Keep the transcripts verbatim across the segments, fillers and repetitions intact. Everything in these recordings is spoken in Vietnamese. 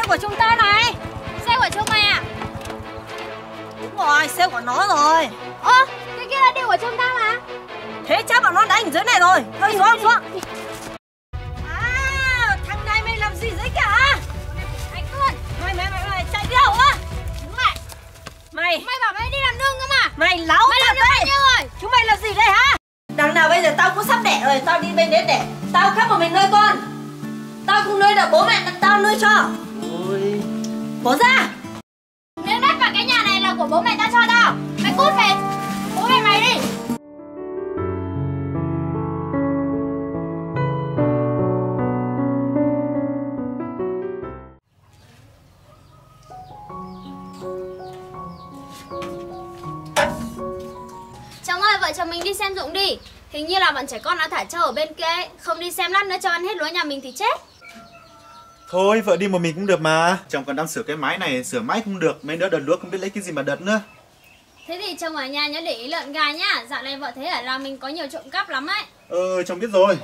của chúng ta này. Xe của chúng mày à? Đúng rồi, xe của nó rồi. Ơ, cái kia là điều của chúng ta mà. Thế chắc bọn nó đánh dưới này rồi. Thôi xuống, xuống. À, thằng này mày làm gì đấy cả? Anh Tuân. Mày, mày, mày, mày chạy đi đâu á? Đứng lại. Mày. Mày bảo mày đi làm nương cơ mà. Mày láo mày thật đấy. rồi. Chúng mày làm gì đây hả? Đằng nào bây giờ tao cũng sắp đẻ rồi, tao đi bên đấy đẻ. Tao khác một mình nuôi con. Tao không nuôi được, bố mẹ tao nuôi cho. Ôi. Bố ra. Miếng đất và cái nhà này là của bố mẹ tao cho tao. Mày cút về. Bố mẹ mày đi. Chồng ơi, vợ chồng mình đi xem ruộng đi. Hình như là bọn trẻ con đã thả trâu ở bên kia ấy. Không đi xem lát nữa cho ăn hết lúa nhà mình thì chết. Thôi vợ đi một mình cũng được mà. Chồng còn đang sửa cái máy này, sửa máy không được. Mấy đứa đợt lúa không biết lấy cái gì mà đợt nữa. Thế thì chồng ở nhà nhớ để ý lợn gà nhá. Dạo này vợ thấy ở làng mình có nhiều trộm cắp lắm ấy. Ờ, chồng biết rồi.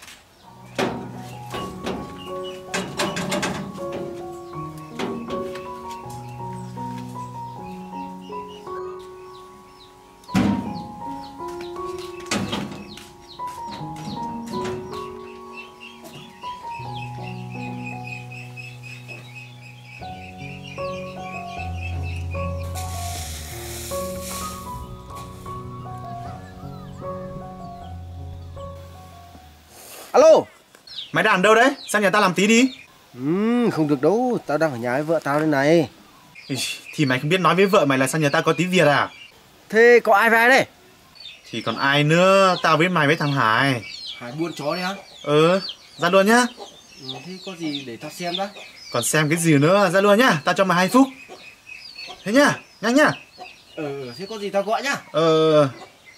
Alo. Mày đang ở đâu đấy? Sang nhà tao làm tí đi. Ừ, không được đâu, tao đang ở nhà với vợ tao đây này. Thì mày không biết nói với vợ mày là sang nhà tao có tí việc à? Thế có ai về đây? Thì còn ai nữa, tao với mày với thằng Hải. Hải buôn chó đấy hả? Ừ, ra luôn nhá. Ừ, thế có gì để tao xem đó. Còn xem cái gì nữa, ra luôn nhá, tao cho mày hai phút. Thế nhá, nhanh nhá. Ừ, thế có gì tao gọi nhá. Ờ.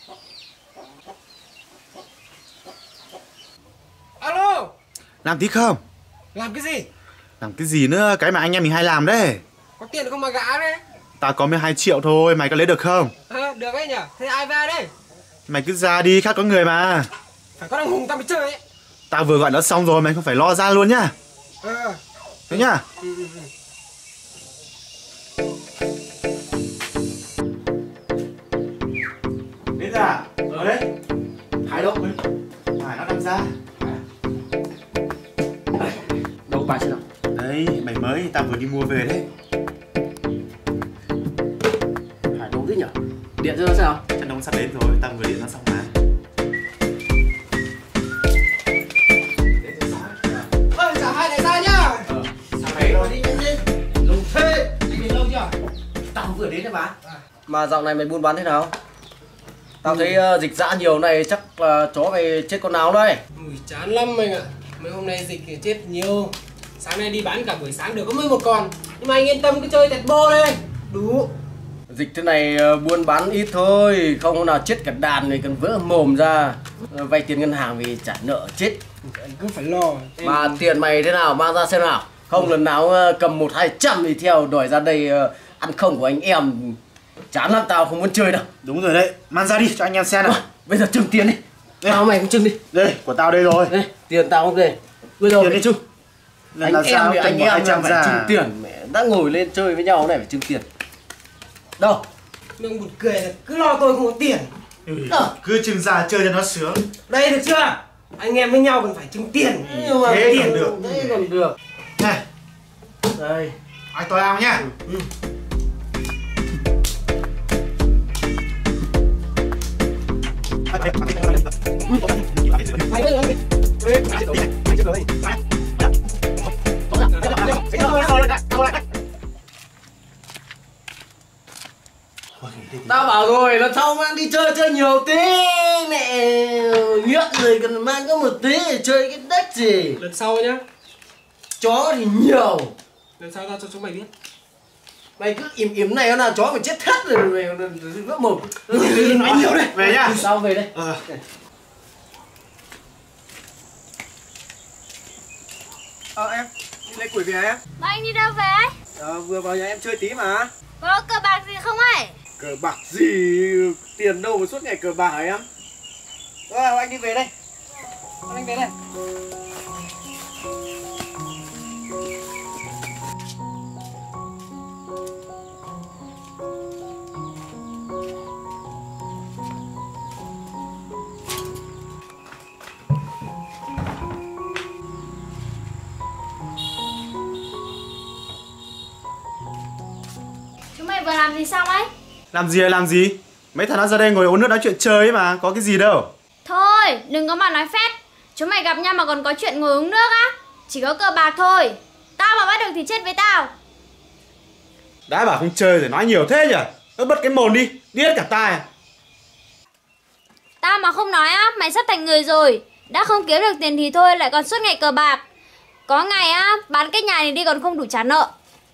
Alo. Làm tí không? Làm cái gì? Làm cái gì nữa, cái mà anh em mình hay làm đấy. Có tiền không mà gã đấy? Tao có mười hai triệu thôi, mày có lấy được không? À, được đấy nhở. Thế ai về đây? Mày cứ ra đi, khác có người mà. Phải có thằng Hùng tao mới chơi ấy. Tao vừa gọi nó xong rồi, mày không phải lo ra luôn nhá. Ờ. Thế nhá. Ừ, ừ, ừ. Đến ra, ở đấy. Hải đâu? Hải nó đang ra. Đâu bài xem nào. Đấy, mày mới, tao vừa đi mua về đấy. Hải đâu thế nhở? Điện cho nó xem nào. Chắc nó sắp đến rồi, tao vừa điện nó xong mà. Ơi, chào hai này ra nhá. Ờ, sao mày rồi đi nhanh lên. Lâu thế, đi đến lâu chưa? Tao vừa đến đấy mà. Mà dạo này mày buôn bán thế nào? Tao thấy uh, dịch dã nhiều này chắc là uh, chó mày chết con nào đây. Ui, chán lắm anh ạ. Mấy hôm nay dịch thì chết nhiều. Sáng nay đi bán cả buổi sáng được có mấy một con. Nhưng mà anh yên tâm cứ chơi tẹt bô đây. Đủ. Dịch thế này uh, buôn bán ít thôi, không có nào chết cả đàn này cần vỡ mồm ra. Uh, vay tiền ngân hàng vì trả nợ chết. Anh cứ phải lo. Em... Mà tiền mày thế nào mang ra xem nào. Không lần nào uh, cầm một hai trăm thì theo đòi ra đây uh, ăn không của anh em. Chán lắm, tao không muốn chơi đâu. Đúng rồi đấy, mang ra đi cho anh em xem nào. À, bây giờ trưng tiền đi. Đây. Tao mày cũng trưng đi. Đây, của tao đây rồi. Đây, tiền tao không về. Bây giờ phải trưng. Anh em thì anh em phải trưng tiền. Mẹ đã ngồi lên chơi với nhau này phải trưng tiền. Đâu? Nhưng buồn cười là cứ lo tôi không có tiền. Ừ, cứ trưng ra chơi cho nó sướng. Đây được chưa? Anh em với nhau còn phải trưng tiền. Nhưng mà thế tiền được. Thế còn được. Này. Đây. Ai tôi ao nhá. Ừ. Tao bảo rồi, lần sau mang đi chơi chơi nhiều tí. Mẹ nghiện rồi cần mang có một tí để chơi cái đất gì. Lần sau nhá. Chó thì nhiều. Lần sau tao cho chúng mày biết. Mày cứ im im này nào chó mày chết thất rồi mày vỡ mồm. Nói nhiều đấy. Về nhá. Tao về đây. Ờ. Ờ em, đi lấy củi về em. Mà anh đi đâu về? Ờ, vừa vào nhà em chơi tí mà. Có cờ bạc gì không ấy? Cờ bạc gì, tiền đâu mà suốt ngày cờ bạc hả em? Rồi, anh đi về đây. Anh về đây. mày vừa làm gì xong ấy? Làm gì là làm gì? Mấy thằng nó ra đây ngồi uống nước nói chuyện chơi ấy mà, có cái gì đâu. Thôi, đừng có mà nói phét. Chúng mày gặp nhau mà còn có chuyện ngồi uống nước á? Chỉ có cờ bạc thôi. Tao mà bắt được thì chết với tao. Đã bảo không chơi rồi nói nhiều thế nhỉ? Nó bật cái mồm đi, điếc cả tai à? Tao mà không nói á, mày sắp thành người rồi. Đã không kiếm được tiền thì thôi, lại còn suốt ngày cờ bạc. Có ngày á, bán cái nhà này đi còn không đủ trả nợ.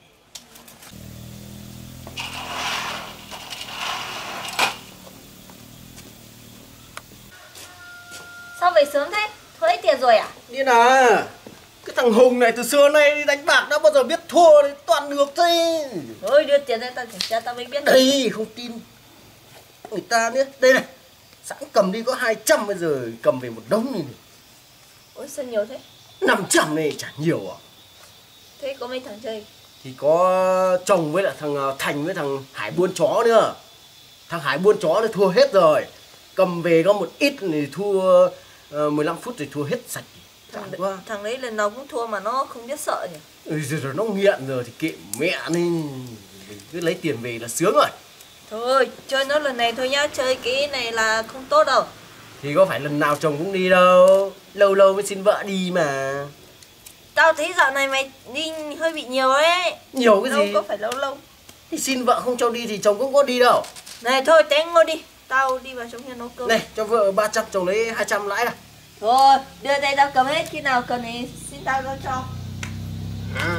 Sao về sớm thế? Thuế tiền rồi à? Điên à? Cái thằng Hùng này từ xưa nay đi đánh bạc đã bao giờ biết thua đấy, toàn được thế. Thôi đưa tiền ra tao kiểm tra tao mới biết. Đây, không tin người ta nữa. Đây này, sẵn cầm đi có hai trăm, bây giờ cầm về một đống này. Ôi sao nhiều thế? năm trăm này chả nhiều à? Thế có mấy thằng chơi? Thì có chồng với lại thằng Thành với thằng Hải buôn chó nữa. Thằng Hải buôn chó thì thua hết rồi. Cầm về có một ít thì thua uh, mười lăm phút thì thua hết sạch. Thằng, quá. Thằng đấy lần nào cũng thua mà nó không biết sợ nhỉ? Ừ, rồi, rồi nó nghiện rồi thì kệ mẹ nên mình cứ lấy tiền về là sướng rồi. Thôi chơi nó lần này thôi nhá, chơi cái này là không tốt đâu. Thì có phải lần nào chồng cũng đi đâu, lâu lâu mới xin vợ đi mà. Tao thấy dạo này mày đi hơi bị nhiều ấy. Nhiều cái đâu gì? Đâu có phải lâu lâu. Thì xin vợ không cho đi thì chồng cũng có đi đâu. Này thôi té ngồi đi, tao đi vào trong nhà nấu cơm. Này cho vợ ba trăm, chồng lấy hai trăm lãi này. Thôi đưa đây tao cầm hết, khi nào cần thì xin tao tao cho. À.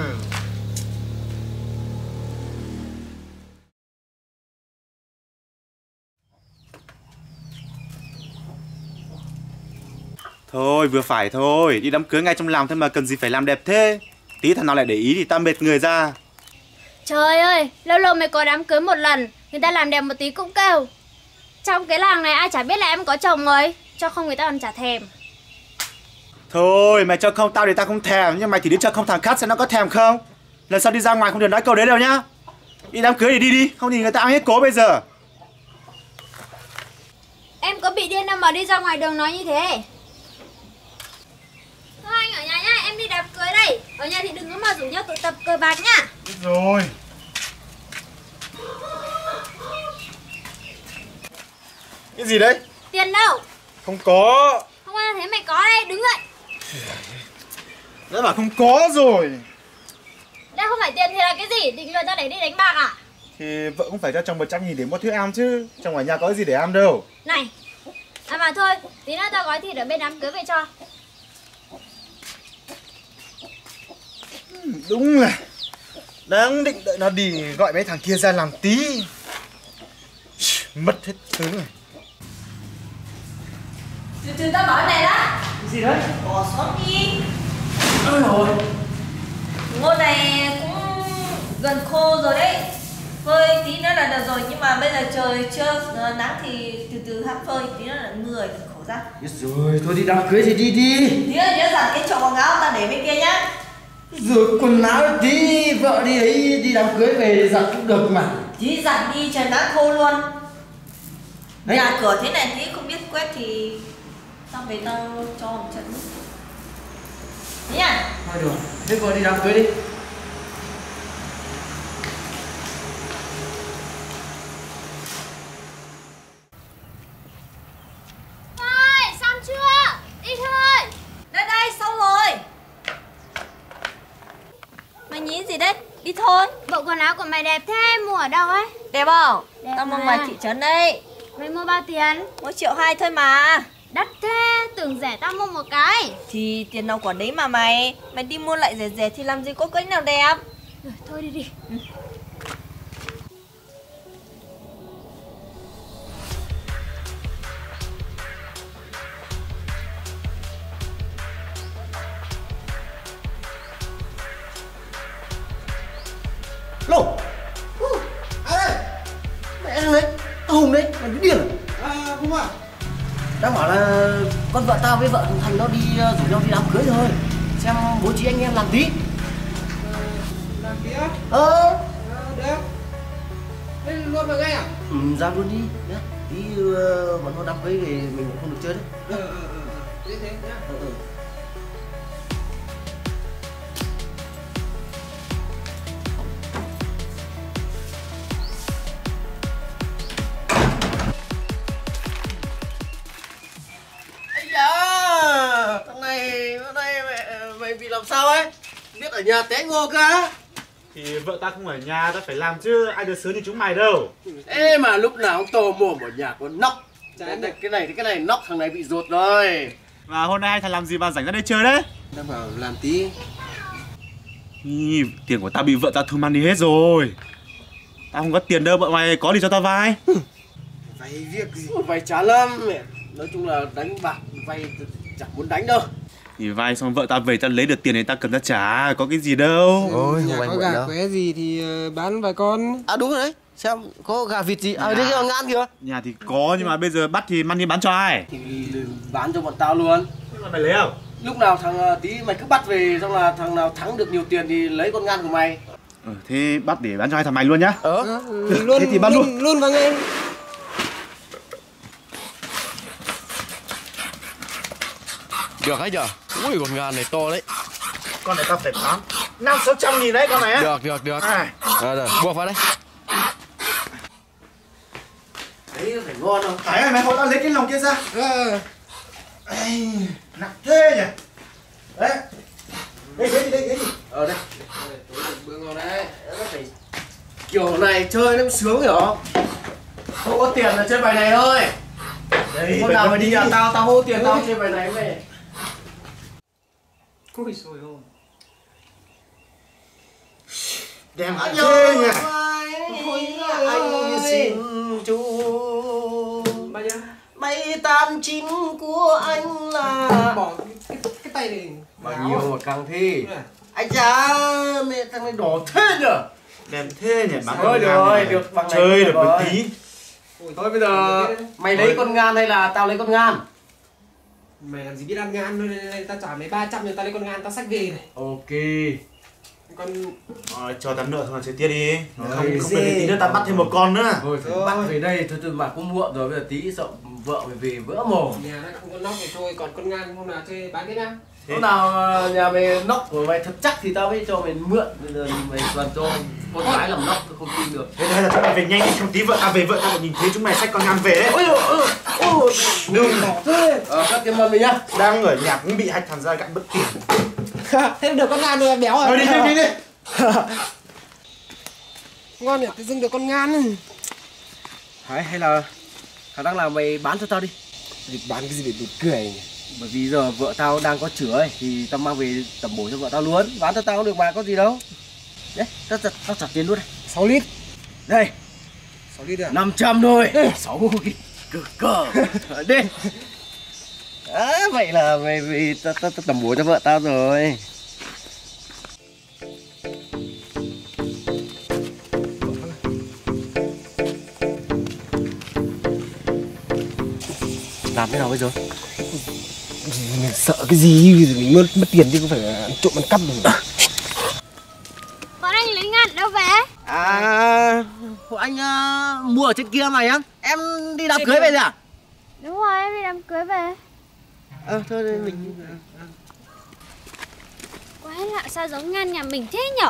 Thôi vừa phải thôi, đi đám cưới ngay trong làng thôi mà cần gì phải làm đẹp thế. Tí thằng nào lại để ý thì tao mệt người ra. Trời ơi, lâu lâu mày có đám cưới một lần, người ta làm đẹp một tí cũng kêu. Trong cái làng này ai chả biết là em có chồng rồi, cho không người ta còn chả thèm. Thôi mày cho không tao thì tao không thèm, nhưng mày thì đi cho không thằng khác xem nó có thèm không. Lần sau đi ra ngoài không được nói câu đấy đâu nhá. Đi đám cưới thì đi đi, không thì người ta ăn hết cố bây giờ. Em có bị điên đâu mà đi ra ngoài đường nói như thế. Thôi anh ở nhà nhá, em đi đám cưới đây. Ở nhà thì đừng có mà rủ nhau tụ tập cờ bạc nhá. Biết rồi. Cái gì đấy? Tiền đâu? Không có. Không ai thấy mày có đây, đứng dậy. Đã bảo không có rồi. Đây không phải tiền thì là cái gì? Định lừa tao để đi đánh bạc à? Thì vợ cũng phải cho chồng một trăm nghìn để mua thức ăn chứ. Trong ở nhà có gì để ăn đâu. Này, à mà thôi, tí nữa tao gói thịt ở bên đám cưới về cho. Đúng là đang định đợi nó đi gọi mấy thằng kia ra làm tí. Mất hết thứ này. Từ từ tao nói này đã. Cái gì đấy? Bỏ xót đi. Ôi rồi. Ngô này cũng gần khô rồi đấy. Phơi tí nữa là được rồi, nhưng mà bây giờ trời chưa nắng thì từ từ hắt phơi, tí nữa là mưa rồi, khổ ra. Biết rồi, thôi đi đám cưới thì đi đi. Nhớ nhớ giặt cái chậu quần áo tao để bên kia nhá. Rồi quần áo tí, vợ đi ấy, đi đám cưới về giặt cũng được mà. Tí giặt đi trời nắng khô luôn. Đấy. Nhà cửa thế này tí không biết quét thì tao về tao cho một trận nước. Thế à? Thôi được, thế vợ đi đám cưới đi. Thôi, xong chưa? Đi thôi. Đây đây, xong rồi. Mày nghĩ gì đấy? Đi thôi. Bộ quần áo của mày đẹp thế, mua ở đâu ấy? Đẹp không? Đẹp Tao mua mà. ngoài thị trấn đây. Mày mua bao tiền? Một triệu hai thôi mà. Đắt thế, tưởng rẻ tao mua một cái. Thì tiền nào quả đấy mà mày. Mày đi mua lại rẻ rẻ thì làm gì có cái nào đẹp. Rồi, thôi đi đi. Ừ. Lô. Uh, ai đây? Mẹ thằng đấy, tao Hùng đấy, mày bị điên à? À, Hùng à? Đang bảo là con vợ tao với vợ thằng Thành nó đi uh, rủ nhau đi đám cưới rồi. Xem bố trí anh em làm tí. Làm tí á? Ờ. À, được. Thế luôn vào ngay à? Ừ, ra luôn đi nhá. Tí uh, bọn nó đám cưới thì mình cũng không được chơi đấy. Ờ, ờ, ờ, ờ. Thế thế nhá. Ờ, ờ. sao ấy? Biết ở nhà té ngô cơ. Thì vợ ta không ở nhà, ta phải làm chứ ai được sướng như chúng mày đâu. Ê mà lúc nào cũng to mồm ở nhà con nóc. Cái này, cái này thì cái này nóc, thằng này bị ruột rồi. Và hôm nay thằng làm gì mà rảnh ra đây chơi đấy? Đang bảo làm tí. Ý, tiền của tao bị vợ tao thu mang đi hết rồi. Tao không có tiền đâu, vợ mày có gì cho tao vay. Vay việc gì? Vay chán lắm. Nói chung là đánh bạc, vay chẳng muốn đánh đâu. Thì vay xong vợ tao về tao lấy được tiền này tao cầm ra trả, có cái gì đâu. Ôi, Nhà có gà qué gì thì bán vài con. À đúng rồi đấy. Xem có gà vịt gì. À đây cái ngan kìa. Nhà thì có nhưng mà bây giờ bắt thì mang đi bán cho ai? Thì bán cho bọn tao luôn. Mày lấy không? Lúc nào thằng tí mày cứ bắt về, xong là thằng nào thắng được nhiều tiền thì lấy con ngan của mày. Ừ, thế bắt để bán cho hai thằng mày luôn nhá. Ờ. Ừ, luôn, thế thì bắt luôn. Luôn vào ngay. Được hay chưa? Ui con ngan này to đấy. Con này tao phải bán năm sáu trăm nghìn đấy con này á. Được được được. À. À, rồi buộc vào đây. Đấy phải ngon không? Thái ơi mày hộ tao lấy cái lồng kia ra. Ờ. Ê, nặng thế nhỉ. Đấy. Đây ghế đi, đây ghế đi. Ở đây. Bữa ngon đấy. Nó phải kiểu này chơi nó cũng sướng hiểu không? Không có tiền là chơi bài này thôi. Đây, Hôm nào mày đi nhà tao, tao hô tiền tao chơi bài này về. Ui xôi ôi. đem Anh thế ơi, nhỉ. anh xin chú. Bao nhiêu? Mấy tám chín của anh là Bỏ cái, cái, cái tay này. bao nhiêu mà càng thi. À? Anh cha mẹ thằng này đỏ thế nhở. Đem thế nhỉ. Bán Thôi con được ngan rồi, này. được bằng này Chơi được rồi. một tí. Thôi bây giờ mày lấy con ngan hay là tao lấy con ngan? Mày làm gì biết ăn ngan thôi, nên tao trả mày ba trăm rồi tao lấy con ngan tao xách về này. Ok. Con Rồi, cho tao nợ thằng chơi tiếp đi. Không, không Đấy, cần tí nữa tao bắt thêm một con nữa. Thôi phải bắt về đây, thôi thôi mà cũng muộn rồi, bây giờ tí sợ vợ mày về vỡ mồm. nhà nó không có nóc thì thôi, còn con ngan hôm nào chơi bán cái nào? Thế- Lúc nào ờ, nhà mày nóc của mày thật chắc thì tao mới cho mày mượn, bây giờ mày toàn cho con gái làm nóc tôi không tin được. Thế hay là chúng mày về nhanh đi, không tí vợ tao về, vợ tao còn nhìn thấy chúng mày xách con ngan về đấy. Ôi dồi ôi, ôi, Đừng đỏ thế. Ờ, cắt cái mâm đi nhá. đang ở nhà cũng bị hạch thằng ra gặm bất tiền. Thế được con ngan rồi béo rồi. Thôi đi đi đi đi. Ngon nhỉ, tự dưng được con ngan. Hay, hay là khả năng là mày bán cho tao đi. Việc bán cái gì để đụt cười nhỉ? Bởi vì giờ vợ tao đang có chữa ấy, thì tao mang về tẩm bổ cho vợ tao luôn. Bán cho tao cũng được mà, có gì đâu. Đấy, tao, tao, tao trả tiền luôn đây. sáu lít. Đây, sáu lít à? năm trăm thôi. sáu cái cờ cờ. Đi. À, vậy là mày vì tao tao tao tẩm bổ cho vợ tao rồi. Làm thế nào bây giờ? Mình sợ cái gì, mình mất mất tiền chứ không phải là ăn trộm ăn cắp được. Bọn anh lấy ngan đâu về? À, hộ anh uh, mua ở trên kia mày á. Em đi đám cưới về rồi à? Đúng rồi, em đi đám cưới về. Ờ, thôi thì mình... Quái lạ sao giống ngan nhà mình thế nhở?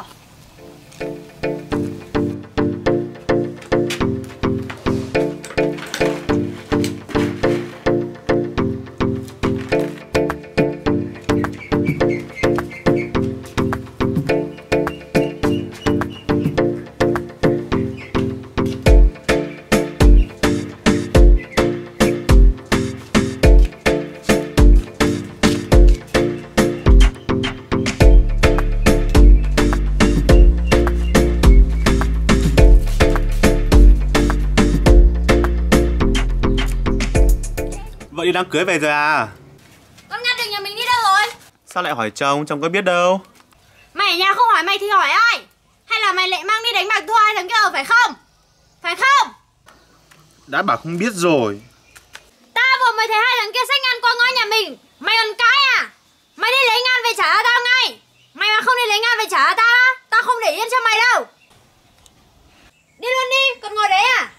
Vợ đi đám cưới về rồi à? Con ngan được nhà mình đi đâu rồi? Sao lại hỏi chồng, chồng có biết đâu. Mày ở nhà không hỏi mày thì hỏi ai? Hay là mày lại mang đi đánh bạc thua hai thằng kia ở phải không? Phải không? Đã bảo không biết rồi. Ta vừa mới thấy hai thằng kia xách ngan qua ngõ nhà mình. Mày còn cái à? Mày đi lấy ngan về trả cho tao ngay. Mày mà không đi lấy ngan về trả cho tao á, tao không để yên cho mày đâu. Đi luôn đi, còn ngồi đấy à?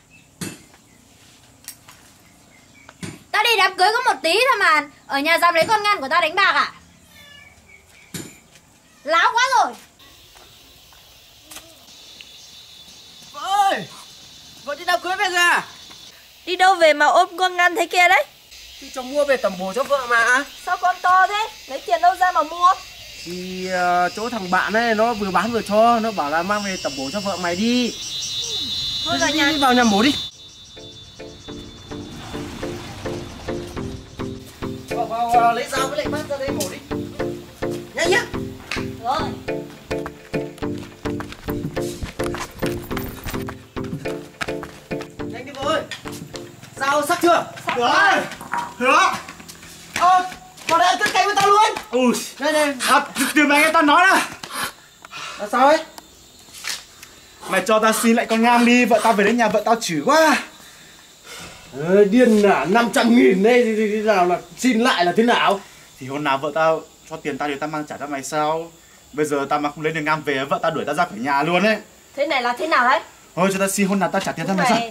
Tao đi đám cưới có một tí thôi mà ở nhà dám lấy con ngan của tao đánh bạc à? Láo quá rồi. Vợ ơi! Vợ đi đám cưới về rồi à? Đi đâu về mà ôm con ngan thế kia đấy? Thì chồng mua về tẩm bổ cho vợ mà. Sao con to thế? Lấy tiền đâu ra mà mua? Thì uh, chỗ thằng bạn ấy nó vừa bán vừa cho, nó bảo là mang về tẩm bổ cho vợ mày đi. Thôi vào đi, nhà. đi vào nhà mổ đi. Vào, vào, vào lấy dao với lại bát ra đây mổ đi. Nhanh nhá. Rồi. Nhanh đi vợ ơi. Dao sắc chưa? Được rồi. Được. Ờ, vào đây ăn cất canh với tao luôn. Ui. Đây này. À, từ mày nghe tao nói đã. Là sao ấy? Mày cho tao xin lại con Ngam đi, vợ tao về đến nhà vợ tao chửi quá. Ờ, điên à, năm trăm nghìn đây thì, thì, thì nào là xin lại là thế nào? Thì hôm nào vợ tao cho tiền tao thì tao mang trả cho mày sao? Bây giờ tao mà không lấy được Ngam về, vợ tao đuổi tao ra khỏi nhà luôn ấy. Thế này là thế nào đấy? Thôi cho tao xin, hôm nào tao trả tiền cho mày sao? Này,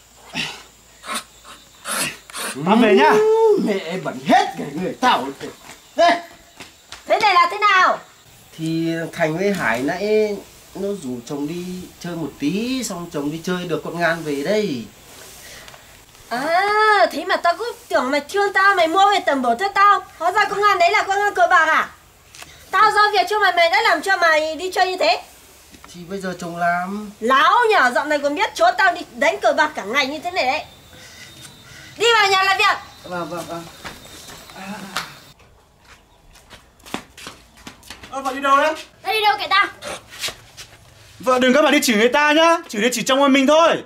Tao về nhá. Mẹ bẩn hết cả người tao. Đây. thế này là thế nào? Thì Thành với Hải nãy nó rủ chồng đi chơi một tí, xong chồng đi chơi được con Ngan về đây. À, thế mà tao cứ tưởng mày thương tao, mày mua về tẩm bổ cho tao. Hóa ra con Ngan đấy là con Ngan cờ bạc à? Tao giao việc cho mày, mày đã làm cho mày đi chơi như thế. Thì bây giờ chồng làm. Láo nhở, dạo này còn biết chỗ tao đi đánh cờ bạc cả ngày như thế này đấy. Đi vào nhà làm việc. Vâng, vâng, vâng. Ơ, vợ đi đâu đấy? Tao đi đâu kệ tao. Vợ đừng có mà đi chửi người ta nhá, chửi thì chỉ trong môi mình thôi.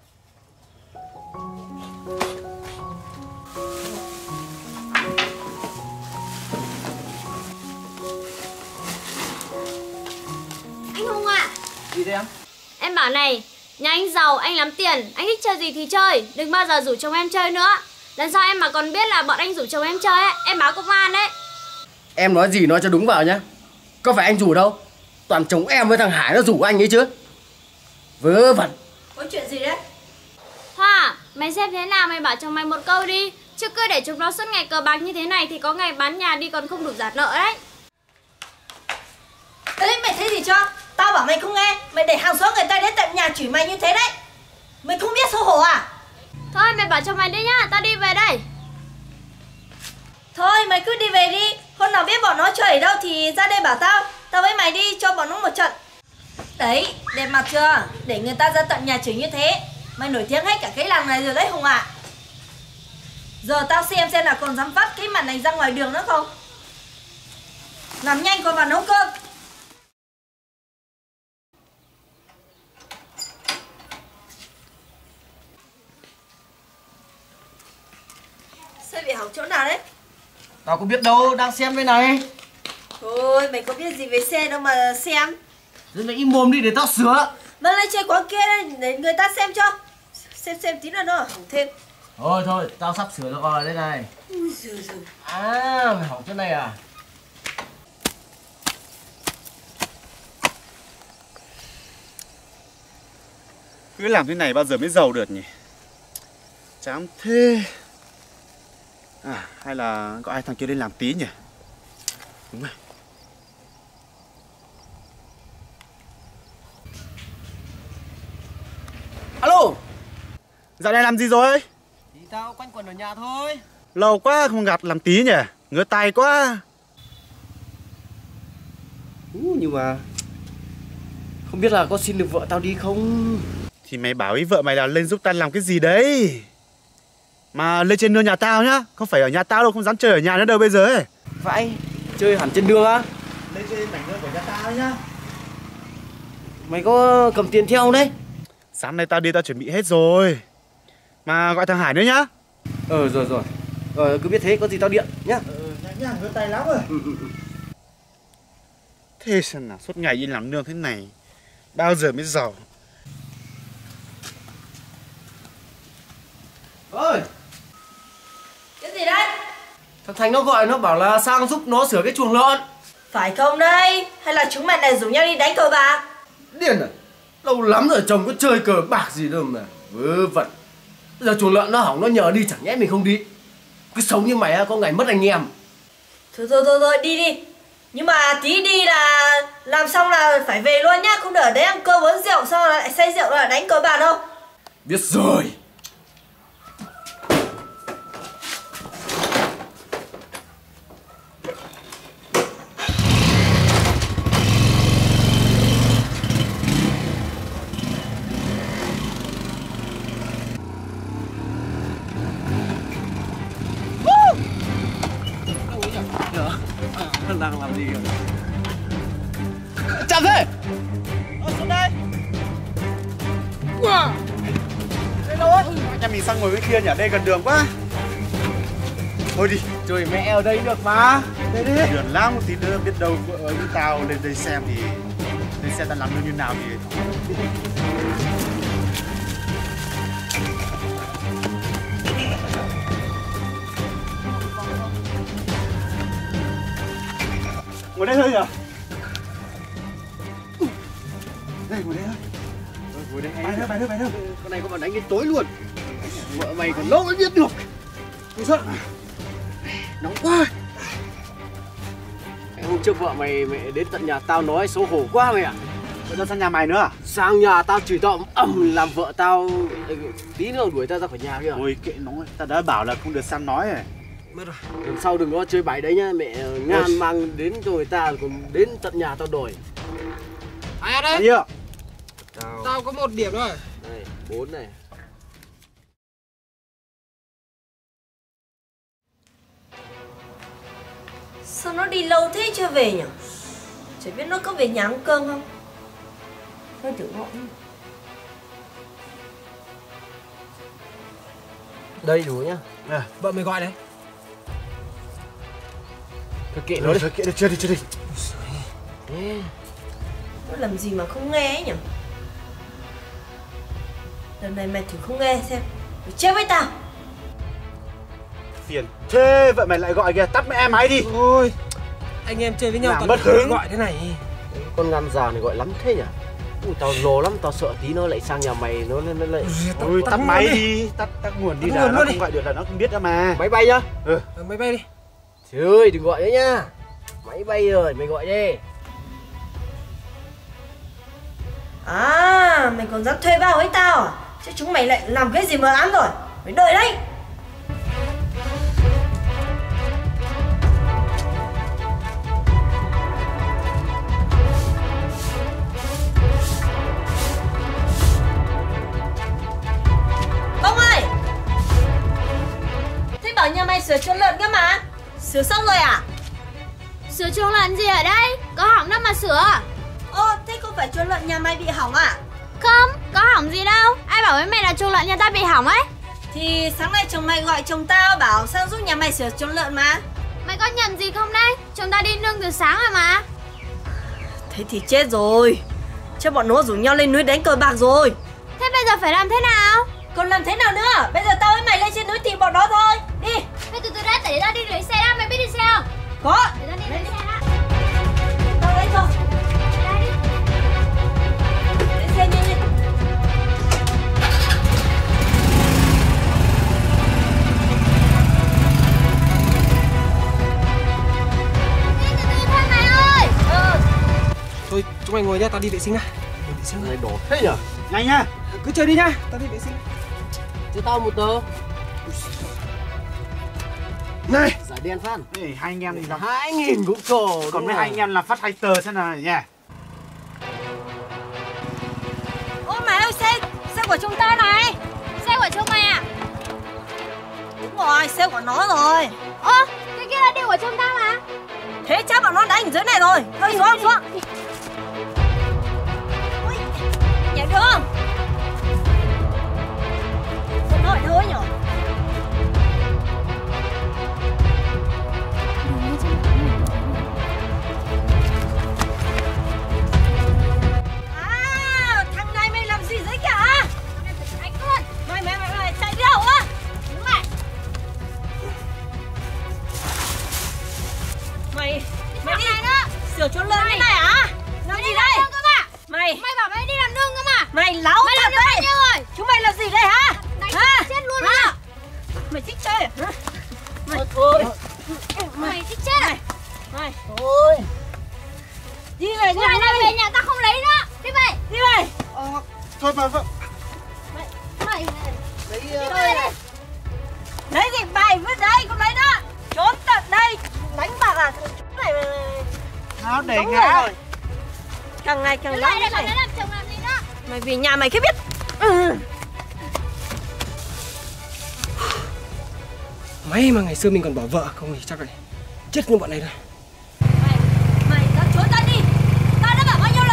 Anh Hùng ạ. Gì đấy em? Em bảo này, nhà anh giàu, anh lắm tiền, anh thích chơi gì thì chơi, đừng bao giờ rủ chồng em chơi nữa. Lần sau em mà còn biết là bọn anh rủ chồng em chơi ấy, em báo công an đấy. Em nói gì nói cho đúng vào nhá. Có phải anh rủ đâu. Toàn chồng em với thằng Hải nó rủ anh ấy chứ. Vớ vẩn. Có chuyện gì đấy? Hoa, mày xem thế nào mày bảo chồng mày một câu đi. Chứ cứ để chúng nó suốt ngày cờ bạc như thế này thì có ngày bán nhà đi còn không đủ trả nợ đấy. Đấy, mày thấy gì cho? Tao bảo mày không nghe, mày để hàng xóm người ta đến tận nhà chửi mày như thế đấy. Mày không biết xấu hổ à? Thôi mày bảo chồng mày đi nhá, tao đi về đây. Thôi mày cứ đi về đi. Hôm nào biết bọn nó chơi ở đâu thì ra đây bảo tao. Tao với mày đi cho bọn nó một trận. Đấy, đẹp mặt chưa? Để người ta ra tận nhà chửi như thế. Mày nổi tiếng hết cả cái làng này rồi đấy Hùng ạ. Giờ tao xem xem là còn dám vắt cái mặt này ra ngoài đường nữa không. Làm nhanh còn vào nấu cơm. Xe bị hỏng chỗ nào đấy? Tao có biết đâu, đang xem bên này. Thôi mày có biết gì về xe đâu mà xem. Rồi mày im mồm đi để tao sửa. Mang lên trên quán kia đây để người ta xem cho. Xem xem tí nữa nó hỏng thêm. Thôi thôi, tao sắp sửa cho coi đây này. Ui giời giời. À, mày hỏng chỗ này à? Cứ làm thế này bao giờ mới giàu được nhỉ? Chán thế. À, hay là gọi ai thằng kia lên làm tí nhỉ? Đúng rồi. Alo. Dạo này làm gì rồi? Thì tao quanh quẩn ở nhà thôi. Lâu quá không gặp làm tí nhỉ? Ngứa tay quá. Ừ, nhưng mà không biết là có xin được vợ tao đi không? Thì mày bảo ý vợ mày là lên giúp tao làm cái gì đấy. Mà lên trên nương nhà tao nhá. Không phải ở nhà tao đâu, không dám chơi ở nhà nữa đâu bây giờ ấy. Vậy, chơi hẳn trên đường á? Lên trên mảnh nương của nhà tao nhá. Mày có cầm tiền theo không đấy? Sáng nay tao đi tao chuẩn bị hết rồi. Mà gọi thằng Hải nữa nhá. Ờ rồi rồi. Ờ cứ biết thế có gì tao điện nhá. Ừ, nhanh nhá, ngứa tay lắm rồi. Ừ, ừ, ừ. Thế sao nào suốt ngày đi làm nương thế này bao giờ mới giàu. Ơi, Cái gì đấy? thằng Thành nó gọi nó bảo là sang giúp nó sửa cái chuồng lợn. Phải không đây? Hay là chúng mày này rủ nhau đi đánh cờ bạc? Điên à? Lâu lắm rồi chồng có chơi cờ bạc gì đâu mà. Vớ vẩn. Bây giờ chuồng lợn nó hỏng nó nhờ đi chẳng nhẽ mình không đi. Cứ sống như mày có ngày mất anh em. Thôi thôi thôi, thôi đi đi. Nhưng mà tí đi là làm xong là phải về luôn nhá. Không để ở đấy ăn cơm uống rượu xong là lại say rượu là đánh cờ bạc đâu. Biết rồi. chậm thế. Ờ, xuống đây. Wow. Đây đâu ấy? Nhà mình sang ngồi bên kia nhỉ? Đây gần đường quá. Thôi đi. Trời mẹ ở đây được mà. Đây đi. Gần lắm, một tí nữa biết đâu vợ với tao lên đây xem thì lên xem tao làm nó như nào thì. Ngồi đây thôi nhỉ? Đây ngồi đây thôi. Ngồi đây hay. Bài nữa, bài nữa, bài nữa. Con này có mà đánh đến tối luôn. Vợ mày còn lâu mới biết được. Không sợ. Nóng quá. Hôm trước vợ mày mẹ đến tận nhà tao nói xấu hổ quá mày ạ. Bây giờ sang nhà mày nữa à? Sang nhà tao chửi tao ầm làm vợ tao tí nữa đuổi tao ra khỏi nhà kìa. Ôi kệ nó, tao đã bảo là không được săn nói rồi. Mất rồi. Lần sau đừng có chơi bậy đấy nhá, mẹ ngan Ôi. mang đến cho người ta còn đến tận nhà tao đòi. Ai ở Bao đây? nhiêu? Tao Tao có một điểm thôi. đây, bốn này. Sao nó đi lâu thế chưa về nhỉ? Chả biết nó có về nhà ăn cơm không? Thôi thử gọi. Đây đủ nhá. À, Vợ mày gọi đấy. Thôi kệ nó thôi, đi. thôi kệ đi, chưa đi, chưa đi. Ê, Nó làm gì mà không nghe ấy nhỉ? Lần này mày thử không nghe xem. Mày chơi với tao. Phiền thế, vậy mày lại gọi kìa, tắt mẹ máy đi. Thôi. Anh em chơi với nhau Làm toàn mất hứng. gọi thế này. con ngăn già này gọi lắm thế nhỉ? Ui, tao lồ lắm, tao sợ tí nó lại sang nhà mày nó nó lại Ôi, tắt máy đi, tắt tắt nguồn đi Tắt là nguồn nó luôn không đi. gọi được là nó không biết đâu mà. máy bay nhá. Ừ. Ừ, máy bay đi. Trời ơi, đừng gọi đấy nhá. Máy bay rồi, mày gọi đi. À, mày còn dám thuê bao với tao à? Chứ chúng mày lại làm cái gì mà án rồi. Mày đợi đấy. Bông ơi, thế bảo nhà mày sửa chuồng lợn cơ mà. Sửa xong rồi à? Sửa chuồng lợn gì ở đây? Có hỏng đâu mà sửa. Ô, thế không phải chuồng lợn nhà mày bị hỏng à? Không, có hỏng gì đâu. Ai bảo với mày là chuồng lợn nhà ta bị hỏng ấy? Thì sáng nay chồng mày gọi chồng tao bảo sang giúp nhà mày sửa chuồng lợn mà. Mày có nhận gì không đấy? Chúng ta đi nương từ sáng rồi mà. Thế thì chết rồi. Chắc bọn nó rủ nhau lên núi đánh cờ bạc rồi. Thế bây giờ phải làm thế nào? Còn làm thế nào nữa? Bây giờ tao với mày lên trên núi tìm bọn nó thôi. Đi. Mày từ từ đã, để tao đi lấy xe đã. Mày biết đi xe không? Có. Để tao đi lấy xe đã. Tao lấy thôi. Đây đi. Lên xe nhanh lên. Đi từ từ thôi mày ơi. Ờ. Thôi, chúng mày ngồi nhá, tao đi vệ sinh đã. Đi vệ sinh. Này đổ thế nhỉ? Nhanh nhá. Cứ chơi đi nhá, tao đi vệ sinh. Cho tao một tờ. Này, Giải đen Phan. Ê, hai anh em thì làm. Hai nghìn cũng cổ. Còn với hai anh em là phát hai tờ xem nào nha. Ô mày ơi, xe xe của chúng ta này. Xe của chúng mày à? Đúng rồi, xe của nó rồi. Ơ, cái kia là điều của chúng ta mà. Thế chắc bọn nó đánh dưới này rồi. Thôi xuống xuống. Ôi, nhảy được không? Bọn nó ở đâu ấy nhỉ? À, thằng này mày làm gì đấy cả? Anh luôn. Mày mày mày, mày chạy đi đâu á? Đứng lại. Mày mày đi Này nữa. sửa chuồng lợn thế này à? Làm gì Đi đây? làm nương cơ mà. Mày Mày bảo mày đi làm nương cơ mà. mày láo Mày thật làm được đấy. bao nhiêu rồi? Chúng mày làm gì đây hả? Đánh Hả? chết luôn Hả? à? Mày thích chơi à? Hả? Mày Thôi. Mày thích chết à? mày Thôi. đi về Hôm nhà nay đi. về nhà ta không lấy nữa. Đi về. Đi về. Thôi mà vợ. Mày Đấy, đi ờ, về đi. Lấy gì bài vứt đây, không lấy nữa. Trốn tận đây. Đánh bạc à? Này mày mày Nó để giống ngã. rồi. Càng ngày càng Đứng lắm lại để thế còn này. lấy làm chồng làm gì nữa. Mày về nhà mày cứ biết. Ừ. May mà ngày xưa mình còn bỏ vợ, không thì chắc là chết như bọn này rồi. Mày, mày tao trốn tận đi. Tao đã bảo bao nhiêu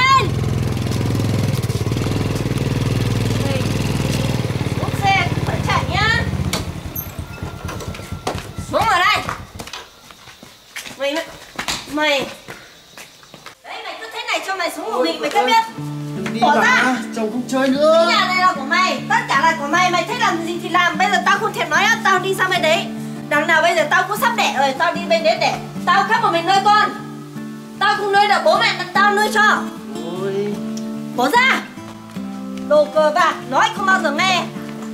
lên. Bốc xe phải chạy nhá. Xuống ở đây. Mày mày đấy, mày cứ thế này cho mày xuống một mình mày không biết. Đừng đi Bỏ ra. mà, chồng không chơi nữa. Cái nhà này là của mày, tất cả là của mày, mày thích làm gì thì làm. Bây giờ tao không thèm nói á, tao đi sang bên đấy. Đằng nào bây giờ tao cũng sắp đẻ rồi, tao đi bên đấy đẻ. Tao khắp một mình nuôi con. Tao không nuôi được bố mẹ, tao nuôi cho. Ôi. Bỏ ra. Đồ cờ bạc, nói không bao giờ nghe.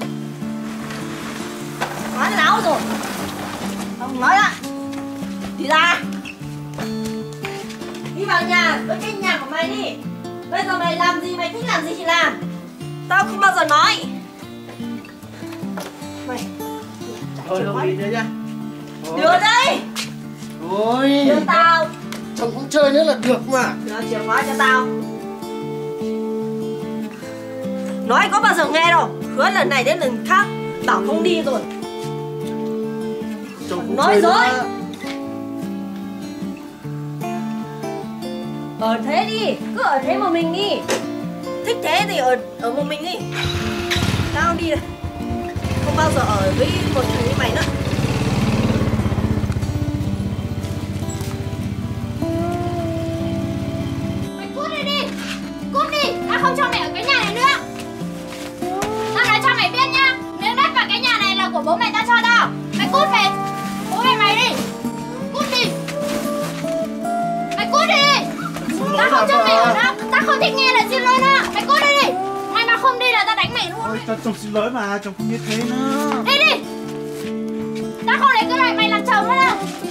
Nói láo rồi. Không nói lại. Đi ra. Đi vào nhà, với cái nhà của mày đi. Bây giờ mày làm gì, mày thích làm gì thì làm. Tao không bao giờ nói. Mày Thôi không đi nữa nhá. đưa đây. Ôi. Đưa tao. Chồng không chơi nữa là được mà. Đưa chìa khóa cho tao. Nói có bao giờ nghe đâu. Hứa lần này đến lần khác bảo không đi rồi. Chồng không Nói chơi dối. nữa. Ở thế đi, cứ ở thế một mình đi. Thích thế thì ở ở một mình đi. Tao đi này. Không bao giờ ở với một thằng như mày nữa. Mày cút đi đi. Cút đi, tao không cho mày ở cái nhà này nữa. Tao nói cho mày biết nhá, miếng đất và cái nhà này là của bố mẹ tao cho tao. Mày cút về. Bố mẹ mày đi. Cút đi. Mày cút đi. Tao không cho mày ở đó. Tao không thích nghe lời xin lỗi nữa. Mày cút đi đi. Mày mà không đi là tao đánh mày luôn. Ôi, chồng, chồng xin lỗi mà, chồng không như thế nữa. Đi đi. Tao không lấy cái này mày làm chồng nữa đâu.